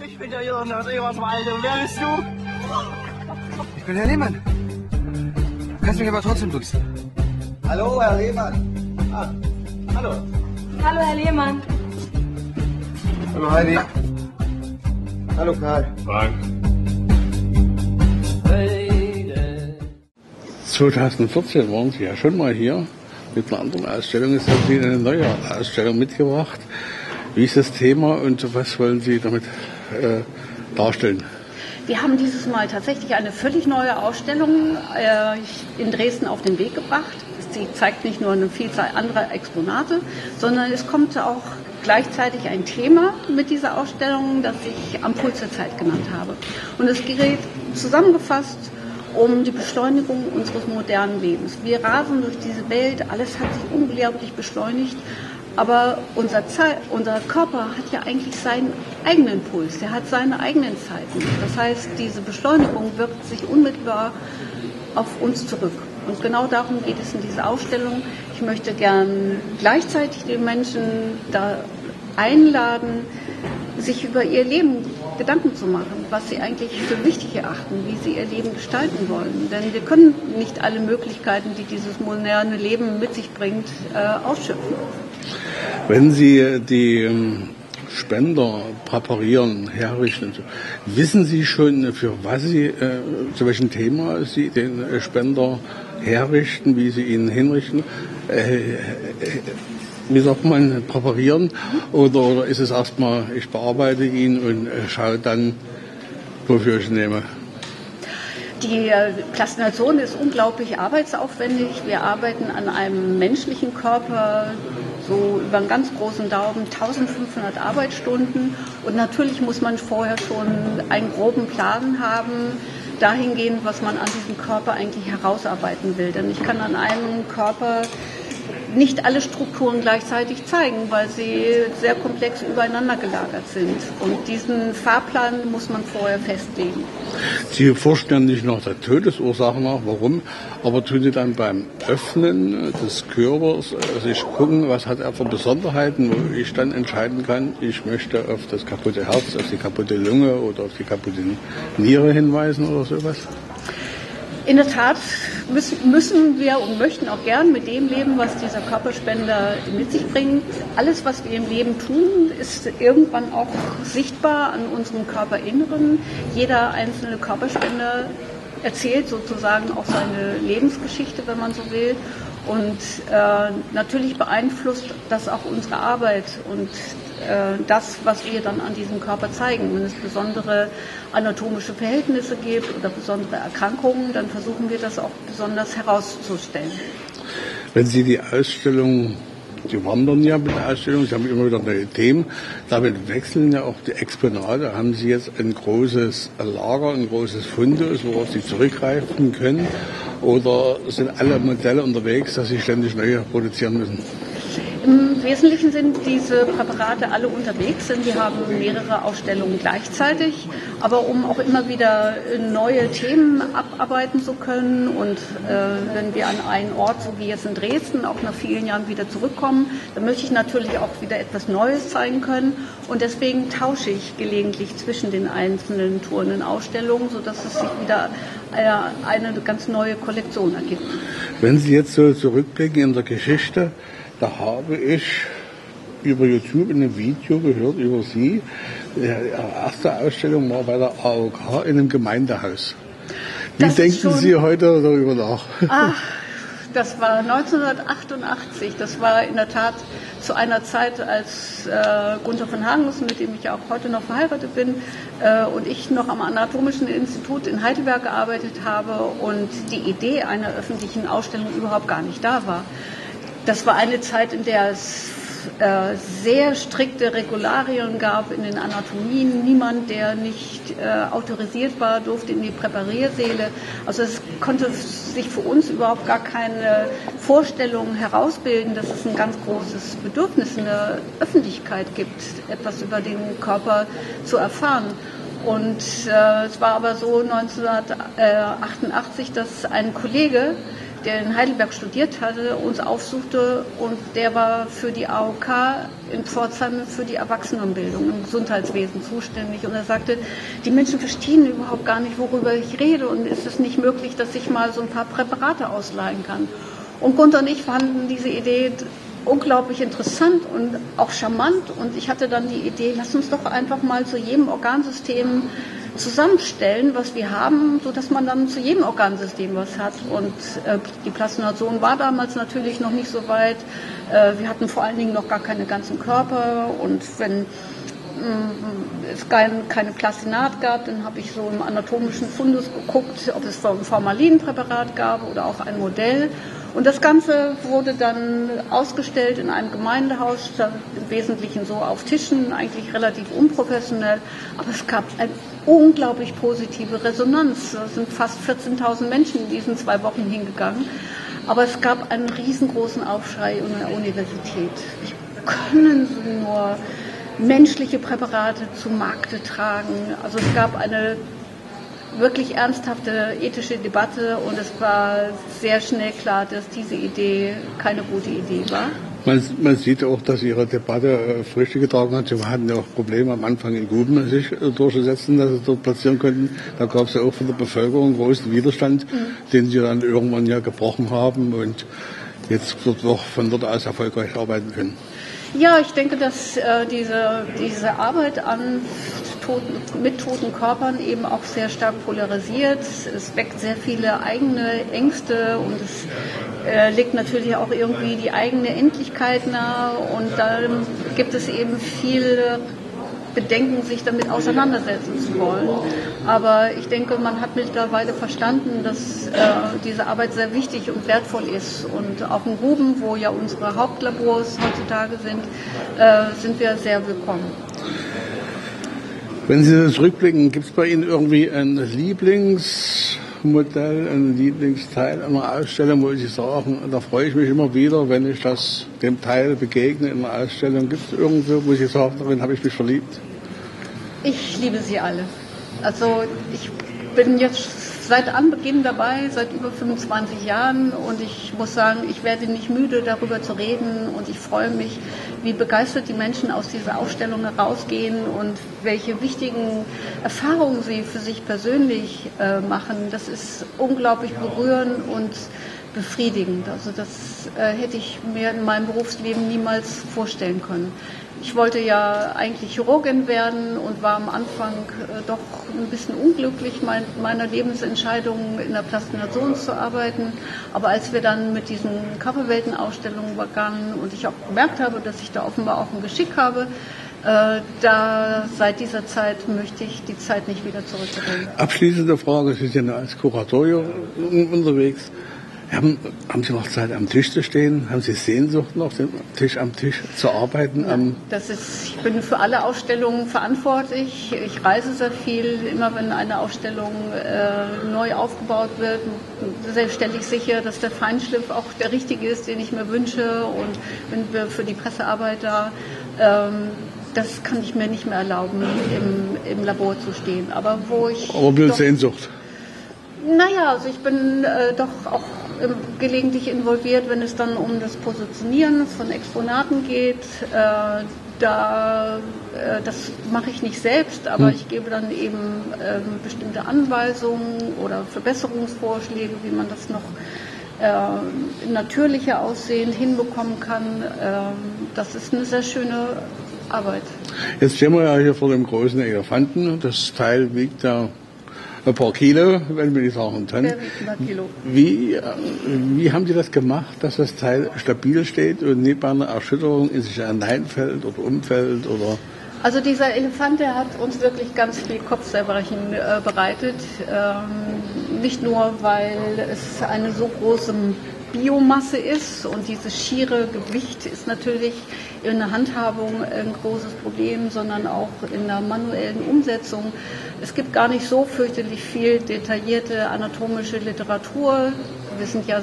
Ich bin ja hier aus Eberswalde. Und wer bist du? Ich bin Herr Lehmann. Du kannst mich aber trotzdem duzen. Hallo, Herr Lehmann. Ah, hallo. Hallo, Herr Lehmann. Hallo, Heidi. Hallo, Karl. Frank. 2014 waren Sie ja schon mal hier mit einer anderen Ausstellung. Jetzt haben Sie eine neue Ausstellung mitgebracht. Wie ist das Thema und was wollen Sie damit darstellen? Wir haben dieses Mal tatsächlich eine völlig neue Ausstellung in Dresden auf den Weg gebracht. Sie zeigt nicht nur eine Vielzahl anderer Exponate, sondern es kommt auch gleichzeitig ein Thema mit dieser Ausstellung, das ich am Puls der Zeit genannt habe. Und es geht zusammengefasst um die Beschleunigung unseres modernen Lebens. Wir rasen durch diese Welt, alles hat sich unglaublich beschleunigt, aber unser Körper hat ja eigentlich seinen eigenen Puls, der hat seine eigenen Zeiten. Das heißt, diese Beschleunigung wirkt sich unmittelbar auf uns zurück. Und genau darum geht es in dieser Ausstellung. Ich möchte gern gleichzeitig die Menschen da einladen, sich über ihr Leben Gedanken zu machen, was sie eigentlich für wichtig erachten, wie sie ihr Leben gestalten wollen. Denn wir können nicht alle Möglichkeiten, die dieses moderne Leben mit sich bringt, ausschöpfen. Wenn Sie die Spender präparieren, herrichten, wissen Sie schon, für was Sie, zu welchem Thema Sie den Spender herrichten, wie Sie ihn hinrichten? Wie sagt man, präparieren? Oder ist es erstmal, ich bearbeite ihn und schaue dann, wofür ich ihn nehme? Die Plastination ist unglaublich arbeitsaufwendig. Wir arbeiten an einem menschlichen Körper so über einen ganz großen Daumen 1500 Arbeitsstunden. Und natürlich muss man vorher schon einen groben Plan haben, dahingehend, was man an diesem Körper eigentlich herausarbeiten will. Denn ich kann an einem Körper nicht alle Strukturen gleichzeitig zeigen, weil sie sehr komplex übereinander gelagert sind. Und diesen Fahrplan muss man vorher festlegen. Sie forschen ja nicht nach der Todesursache nach, warum, aber tun Sie dann beim Öffnen des Körpers sich gucken, was hat er für Besonderheiten, wo ich dann entscheiden kann, ich möchte auf das kaputte Herz, auf die kaputte Lunge oder auf die kaputte Niere hinweisen oder sowas? In der Tat müssen wir und möchten auch gern mit dem leben, was dieser Körperspender mit sich bringt. Alles, was wir im Leben tun, ist irgendwann auch sichtbar an unserem Körperinneren. Jeder einzelne Körperspender erzählt sozusagen auch seine Lebensgeschichte, wenn man so will. Und natürlich beeinflusst das auch unsere Arbeit und das, was wir dann an diesem Körper zeigen. Wenn es besondere anatomische Verhältnisse gibt oder besondere Erkrankungen, dann versuchen wir das auch besonders herauszustellen. Wenn Sie die Ausstellung, Sie wandern ja mit der Ausstellung, Sie haben immer wieder neue Themen, damit wechseln ja auch die Exponate. Haben Sie jetzt ein großes Lager, ein großes Fundus, worauf Sie zurückgreifen können? Oder sind alle Modelle unterwegs, dass Sie ständig neue produzieren müssen? Im Wesentlichen sind diese Präparate alle unterwegs, denn wir haben mehrere Ausstellungen gleichzeitig. Aber um auch immer wieder neue Themen abarbeiten zu können und wenn wir an einen Ort, so wie jetzt in Dresden, auch nach vielen Jahren wieder zurückkommen, dann möchte ich natürlich auch wieder etwas Neues zeigen können. Und deswegen tausche ich gelegentlich zwischen den einzelnen Touren in Ausstellungen, sodass es sich wieder eine ganz neue Kollektion ergibt. Wenn Sie jetzt so zurückblicken in der Geschichte, da habe ich über YouTube ein Video gehört über Sie. Die erste Ausstellung war bei der AOK in einem Gemeindehaus. Wie denken Sie heute darüber nach? Ach, das war 1988. Das war in der Tat zu einer Zeit, als Gunther von Hagens, mit dem ich auch heute noch verheiratet bin, und ich noch am Anatomischen Institut in Heidelberg gearbeitet habe und die Idee einer öffentlichen Ausstellung überhaupt gar nicht da war. Das war eine Zeit, in der es sehr strikte Regularien gab in den Anatomien. Niemand, der nicht autorisiert war, durfte in die Präpariersäle. Also es konnte sich für uns überhaupt gar keine Vorstellung herausbilden, dass es ein ganz großes Bedürfnis in der Öffentlichkeit gibt, etwas über den Körper zu erfahren. Und es war aber so 1988, dass ein Kollege der in Heidelberg studiert hatte, uns aufsuchte und der war für die AOK in Pforzheim für die Erwachsenenbildung im Gesundheitswesen zuständig und er sagte, die Menschen verstehen überhaupt gar nicht, worüber ich rede und ist es nicht möglich, dass ich mal so ein paar Präparate ausleihen kann. Und Gunther und ich fanden diese Idee unglaublich interessant und auch charmant und ich hatte dann die Idee, lass uns doch einfach mal zu jedem Organsystem zusammenstellen, was wir haben, sodass man dann zu jedem Organsystem was hat. Und die Plastination war damals natürlich noch nicht so weit. Wir hatten vor allen Dingen noch gar keine ganzen Körper und wenn es keine Plastinat gab, dann habe ich so im anatomischen Fundus geguckt, ob es ein Formalinpräparat gab oder auch ein Modell. Und das Ganze wurde dann ausgestellt in einem Gemeindehaus, im Wesentlichen so auf Tischen, eigentlich relativ unprofessionell. Aber es gab eine unglaublich positive Resonanz. Da sind fast 14.000 Menschen in diesen 2 Wochen hingegangen. Aber es gab einen riesengroßen Aufschrei in der Universität. Können Sie nur menschliche Präparate zu Markte tragen? Also es gab eine wirklich ernsthafte ethische Debatte und es war sehr schnell klar, dass diese Idee keine gute Idee war. Man sieht auch, dass Ihre Debatte Früchte getragen hat. Sie hatten ja auch Probleme am Anfang in Guben sich durchzusetzen, dass Sie dort platzieren könnten. Da gab es ja auch von der Bevölkerung großen Widerstand, den Sie dann irgendwann ja gebrochen haben und jetzt wird auch von dort aus erfolgreich arbeiten können. Ja, ich denke, dass diese Arbeit mit toten Körpern eben auch sehr stark polarisiert. Es weckt sehr viele eigene Ängste und es legt natürlich auch irgendwie die eigene Endlichkeit nahe und da gibt es eben viele Bedenken, sich damit auseinandersetzen zu wollen. Aber ich denke, man hat mittlerweile verstanden, dass diese Arbeit sehr wichtig und wertvoll ist. Und auch in Guben, wo ja unsere Hauptlabors heutzutage sind wir sehr willkommen. Wenn Sie zurückblicken, gibt es bei Ihnen irgendwie ein Lieblingsmodell, ein Lieblingsteil einer Ausstellung, wo Sie sagen, da freue ich mich immer wieder, wenn ich dem Teil begegne in einer Ausstellung? Gibt es irgendwo, wo Sie sagen, darin habe ich mich verliebt? Ich liebe sie alle. Also ich bin jetzt seit Anbeginn dabei, seit über 25 Jahren und ich muss sagen, ich werde nicht müde, darüber zu reden und ich freue mich, wie begeistert die Menschen aus dieser Ausstellung herausgehen und welche wichtigen Erfahrungen sie für sich persönlich machen. Das ist unglaublich berührend und befriedigend. Also das hätte ich mir in meinem Berufsleben niemals vorstellen können. Ich wollte ja eigentlich Chirurgin werden und war am Anfang doch ein bisschen unglücklich, meiner Lebensentscheidung in der Plastination zu arbeiten. Aber als wir dann mit diesen Coverwelten-Ausstellungen begannen und ich auch gemerkt habe, dass ich da offenbar auch ein Geschick habe, seit dieser Zeit möchte ich die Zeit nicht wieder zurückdrehen. Abschließende Frage, Sie sind ja als Kuratorium unterwegs. Haben Sie noch Zeit, am Tisch zu stehen? Haben Sie Sehnsucht noch, am Tisch zu arbeiten? Ja, ich bin für alle Ausstellungen verantwortlich. Ich reise sehr viel. Immer wenn eine Ausstellung neu aufgebaut wird, stelle ich sicher, dass der Feinschliff auch der richtige ist, den ich mir wünsche. Und wenn wir für die Pressearbeit da, das kann ich mir nicht mehr erlauben, im Labor zu stehen. Aber mit Sehnsucht? Naja, also ich bin doch auch gelegentlich involviert, wenn es dann um das Positionieren von Exponaten geht. Das mache ich nicht selbst, aber ich gebe dann eben bestimmte Anweisungen oder Verbesserungsvorschläge, wie man das noch natürlicher aussehend hinbekommen kann. Das ist eine sehr schöne Arbeit. Jetzt stehen wir ja hier vor dem großen Elefanten. Das Teil wiegt ja ein paar Kilo, wenn wir nicht sagen Tonnen. Wie haben Sie das gemacht, dass das Teil stabil steht und nicht bei einer Erschütterung in sich hineinfällt oder umfällt? Oder? Also dieser Elefant, der hat uns wirklich ganz viel Kopfzerbrechen bereitet. Nicht nur, weil es eine so große Biomasse ist und dieses schiere Gewicht ist natürlich in der Handhabung ein großes Problem, sondern auch in der manuellen Umsetzung. Es gibt gar nicht so fürchterlich viel detaillierte anatomische Literatur. Wir sind ja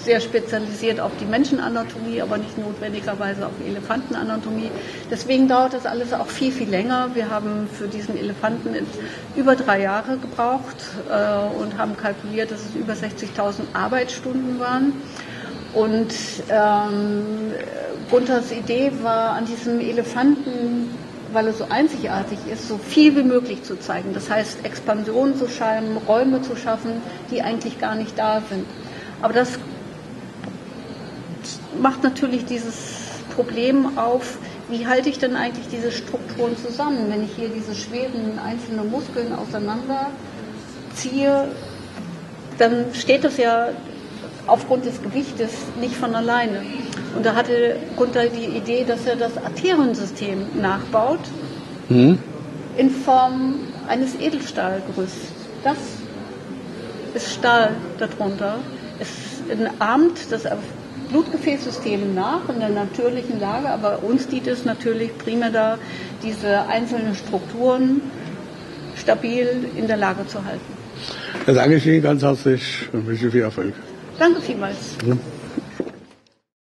sehr spezialisiert auf die Menschenanatomie, aber nicht notwendigerweise auf die Elefantenanatomie. Deswegen dauert das alles auch viel, viel länger. Wir haben für diesen Elefanten über 3 Jahre gebraucht und haben kalkuliert, dass es über 60.000 Arbeitsstunden waren. Und Gunthers Idee war, an diesem Elefanten, weil er so einzigartig ist, so viel wie möglich zu zeigen. Das heißt, Expansion zu schaffen, Räume zu schaffen, die eigentlich gar nicht da sind. Aber das macht natürlich dieses Problem auf, wie halte ich denn eigentlich diese Strukturen zusammen, wenn ich hier diese schweren einzelnen Muskeln auseinanderziehe, dann steht das ja aufgrund des Gewichtes nicht von alleine. Und da hatte Gunther die Idee, dass er das Arteriensystem nachbaut in Form eines Edelstahlgerüsts. Das ist Stahl darunter. Es ahmt das Blutgefäßsystem nach in der natürlichen Lage, aber uns dient es natürlich primär da, diese einzelnen Strukturen stabil in der Lage zu halten. Da danke ich Ihnen ganz herzlich und wünsche viel Erfolg. Danke vielmals. Ja.